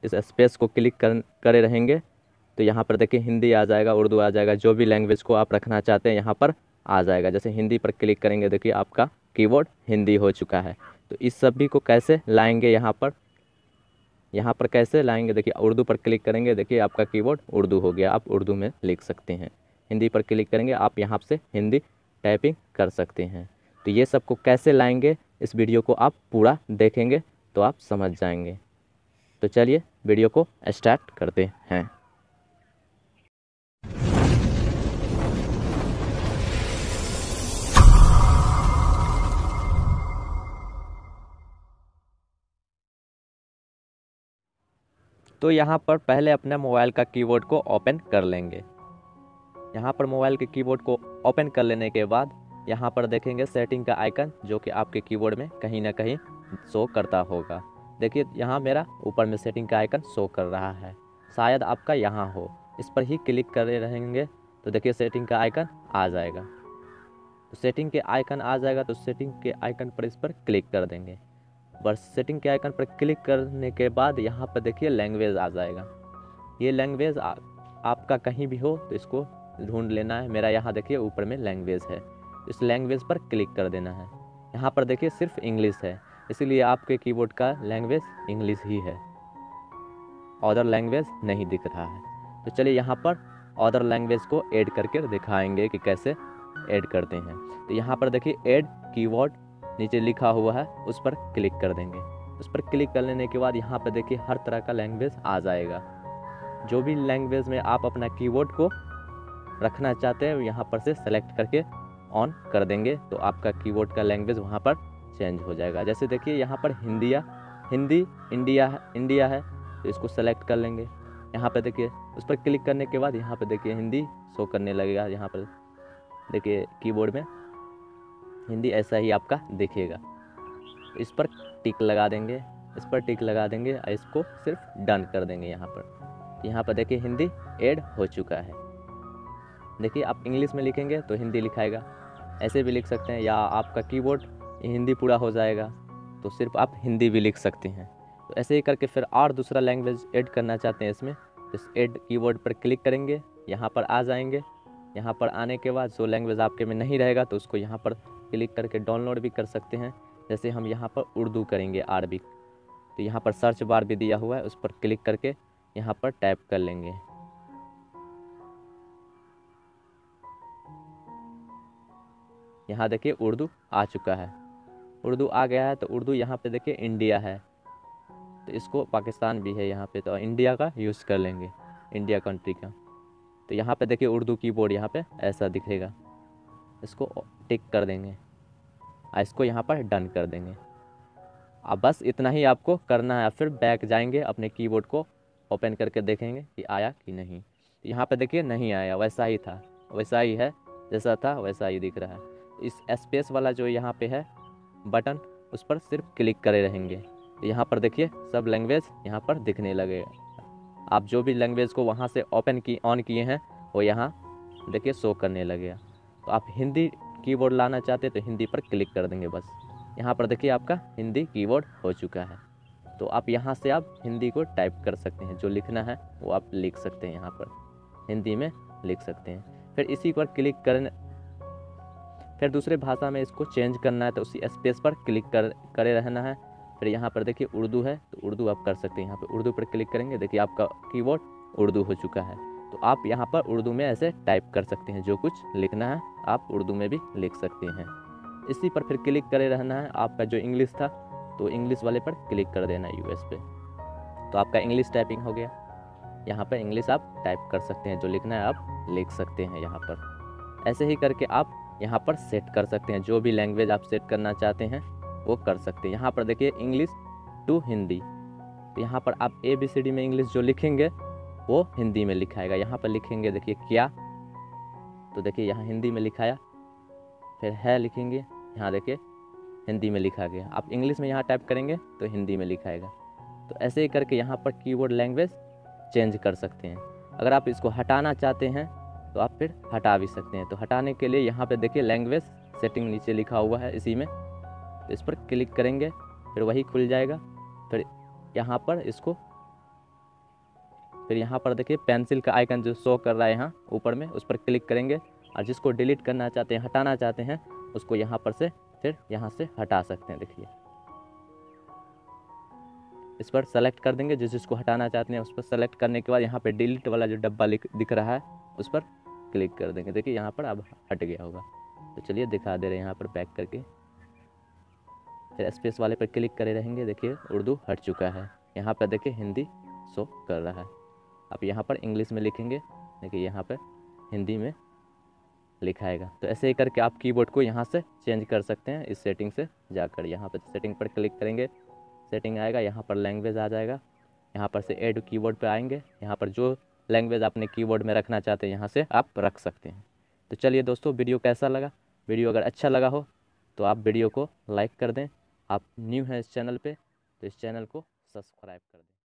इस स्पेस को क्लिक करे रहेंगे तो यहाँ पर देखिए हिंदी आ जाएगा, उर्दू आ जाएगा, जो भी लैंग्वेज को आप रखना चाहते हैं यहाँ पर आ जाएगा। जैसे हिंदी पर क्लिक करेंगे, देखिए आपका कीबोर्ड हिंदी हो चुका है। तो इस सभी को कैसे लाएंगे यहाँ पर कैसे लाएंगे, देखिए उर्दू पर क्लिक करेंगे, देखिए आपका कीबोर्ड उर्दू हो गया, आप उर्दू में लिख सकते हैं। हिंदी पर क्लिक करेंगे, आप यहाँ से हिंदी टाइपिंग कर सकते हैं। तो ये सब को कैसे लाएंगे, इस वीडियो को आप पूरा देखेंगे तो आप समझ जाएंगे। तो चलिए वीडियो को स्टार्ट करते हैं। तो यहाँ पर पहले अपने मोबाइल का कीबोर्ड को ओपन कर लेंगे। यहाँ पर मोबाइल के कीबोर्ड को ओपन कर लेने के बाद यहाँ पर देखेंगे सेटिंग का आइकन, जो कि आपके कीबोर्ड में कहीं ना कहीं शो करता होगा। देखिए यहाँ मेरा ऊपर में सेटिंग का आइकन शो कर रहा है, शायद आपका यहाँ हो। इस पर ही क्लिक करे रहेंगे तो देखिए सेटिंग का आइकन आ जाएगा। तो सेटिंग के आइकन आ जाएगा तो सेटिंग के आइकन पर इस पर क्लिक कर देंगे। बस सेटिंग के आइकन पर क्लिक करने के बाद यहाँ पर देखिए लैंग्वेज आ जाएगा। ये लैंग्वेज आपका कहीं भी हो तो इसको ढूंढ लेना है। मेरा यहाँ देखिए ऊपर में लैंग्वेज है, इस लैंग्वेज पर क्लिक कर देना है। यहाँ पर देखिए सिर्फ इंग्लिश है, इसीलिए आपके कीबोर्ड का लैंग्वेज इंग्लिश ही है, अदर लैंग्वेज नहीं दिख रहा है। तो चलिए यहाँ पर अदर लैंग्वेज को ऐड करके दिखाएंगे कि कैसे ऐड करते हैं। तो यहाँ पर देखिए ऐड कीवर्ड नीचे लिखा हुआ है, उस पर क्लिक कर देंगे। उस पर क्लिक कर लेने के बाद यहाँ पर देखिए हर तरह का लैंग्वेज आ जाएगा। जो भी लैंग्वेज में आप अपना कीबोर्ड को रखना चाहते हैं यहाँ पर से सेलेक्ट करके ऑन कर देंगे तो आपका कीबोर्ड का लैंग्वेज वहाँ पर चेंज हो जाएगा। जैसे देखिए यहाँ पर हिंदी इंडिया है तो इसको सेलेक्ट कर लेंगे। यहाँ पर देखिए उस पर क्लिक करने के बाद यहाँ पर देखिए हिंदी शो करने लगेगा। यहाँ पर देखिए कीबोर्ड में हिंदी ऐसा ही आपका दिखेगा। इस पर टिक लगा देंगे, इस पर टिक लगा देंगे, इसको सिर्फ डन कर देंगे। यहाँ पर देखिए हिंदी ऐड हो चुका है। देखिए आप इंग्लिश में लिखेंगे तो हिंदी लिखाएगा, ऐसे भी लिख सकते हैं, या आपका कीबोर्ड हिंदी पूरा हो जाएगा तो सिर्फ आप हिंदी भी लिख सकते हैं। तो ऐसे ही करके फिर और दूसरा लैंग्वेज ऐड करना चाहते हैं इसमें, इस ऐड कीबोर्ड पर क्लिक करेंगे, यहाँ पर आ जाएंगे। यहाँ पर आने के बाद जो लैंग्वेज आपके में नहीं रहेगा तो उसको यहाँ पर क्लिक करके डाउनलोड भी कर सकते हैं। जैसे हम यहाँ पर उर्दू करेंगे, अरबिक, तो यहाँ पर सर्च बार भी दिया हुआ है, उस पर क्लिक करके यहाँ पर टाइप कर लेंगे। यहाँ देखिए उर्दू आ चुका है, उर्दू आ गया है। तो उर्दू यहाँ पे देखिए इंडिया है, तो इसको पाकिस्तान भी है यहाँ पे, तो इंडिया का यूज़ कर लेंगे, इंडिया कंट्री का। तो यहाँ पे देखिए उर्दू कीबोर्ड यहाँ पे ऐसा दिखेगा, इसको टिक कर देंगे, इसको यहाँ पर डन कर देंगे। अब बस इतना ही आपको करना है। फिर बैक जाएंगे, अपने कीबोर्ड को ओपन करके देखेंगे कि आया कि नहीं। तो यहाँ पे देखिए नहीं आया, वैसा ही था, वैसा ही है, जैसा था वैसा ही दिख रहा है। इस स्पेस वाला जो यहाँ पे है बटन, उस पर सिर्फ क्लिक करे रहेंगे तो यहाँ पर देखिए सब लैंग्वेज यहाँ पर दिखने लगेगा। आप जो भी लैंग्वेज को वहाँ से ऑन किए हैं वो यहाँ देखिए शो करने लगेगा। तो आप हिंदी कीबोर्ड लाना चाहते हैं तो हिंदी पर क्लिक कर देंगे। बस यहाँ पर देखिए आपका हिंदी कीबोर्ड हो चुका है। तो आप यहाँ से आप हिंदी को टाइप कर सकते हैं, जो लिखना है वो आप लिख सकते हैं, यहाँ पर हिंदी में लिख सकते हैं। फिर इसी पर क्लिक करने, फिर दूसरे भाषा में इसको चेंज करना है तो उसी स्पेस पर क्लिक करे रहना है। फिर यहाँ पर देखिए उर्दू है तो उर्दू आप कर सकते हैं, यहाँ पर उर्दू पर क्लिक करेंगे, देखिए आपका कीबोर्ड उर्दू हो चुका है। तो आप यहाँ पर उर्दू में ऐसे टाइप कर सकते हैं, जो कुछ लिखना है आप उर्दू में भी लिख सकते हैं। इसी पर फिर क्लिक करे रहना है। आपका जो इंग्लिश था तो इंग्लिश वाले पर क्लिक कर देना है, यूएस पे, तो आपका इंग्लिश टाइपिंग हो गया। यहाँ पर इंग्लिश आप टाइप कर सकते हैं, जो लिखना है आप लिख सकते हैं यहाँ पर। ऐसे ही करके आप यहाँ पर सेट कर सकते हैं, जो भी लैंग्वेज आप सेट करना चाहते हैं वो कर सकते हैं। यहाँ पर देखिए इंग्लिश टू हिंदी, तो यहाँ पर आप ABCD में इंग्लिश जो लिखेंगे वो हिंदी में लिखाएगा। यहाँ पर लिखेंगे देखिए क्या, तो देखिए यहाँ हिंदी में लिखाया, फिर है लिखेंगे, यहाँ देखिए हिंदी में लिखा गया। आप इंग्लिश में यहाँ टाइप करेंगे तो हिंदी में लिखाएगा। तो ऐसे ही करके यहाँ पर कीबोर्ड लैंग्वेज चेंज कर सकते हैं। अगर आप इसको हटाना चाहते हैं तो आप फिर हटा भी सकते हैं। तो हटाने के लिए यहाँ पे देखिए लैंग्वेज सेटिंग नीचे लिखा हुआ है, इसी में, तो इस पर क्लिक करेंगे, फिर वही खुल जाएगा। फिर यहाँ पर इसको फिर यहाँ पर देखिए पेंसिल का आइकन जो शो कर रहा है यहाँ ऊपर में, उस पर क्लिक करेंगे और जिसको डिलीट करना चाहते हैं, हटाना चाहते हैं, उसको यहाँ पर से फिर यहाँ से हटा सकते हैं। देखिए इस पर सेलेक्ट कर देंगे, जिसको हटाना चाहते हैं उस पर सेलेक्ट करने के बाद यहाँ पे डिलीट वाला जो डब्बा दिख रहा है उस पर क्लिक कर देंगे। देखिए यहाँ पर अब हट गया होगा। तो चलिए दिखा दे रहे हैं यहाँ पर बैक करके, फिर स्पेस वाले पर क्लिक करे रहेंगे। देखिए उर्दू हट चुका है। यहाँ पर देखिए हिंदी शो कर रहा है। आप यहाँ पर इंग्लिश में लिखेंगे, देखिए यहाँ पर हिंदी में लिखाएगा। तो ऐसे ही करके आप कीबोर्ड को यहाँ से चेंज कर सकते हैं। इस सेटिंग से जाकर यहाँ पर सेटिंग पर क्लिक करेंगे, सेटिंग आएगा, यहाँ पर लैंग्वेज आ जाएगा। यहाँ पर से ऐड कीबोर्ड पे आएंगे, यहाँ पर जो लैंग्वेज आपने कीबोर्ड में रखना चाहते हैं यहाँ से आप रख सकते हैं। तो चलिए दोस्तों, वीडियो कैसा लगा? वीडियो अगर अच्छा लगा हो तो आप वीडियो को लाइक कर दें। आप न्यू हैं इस चैनल पे तो इस चैनल को सब्सक्राइब कर दें।